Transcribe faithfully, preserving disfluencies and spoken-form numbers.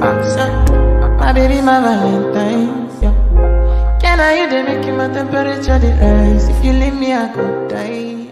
My baby, my Valentine, yeah. Can I you they make my temperature the rise? If you leave me, I could die.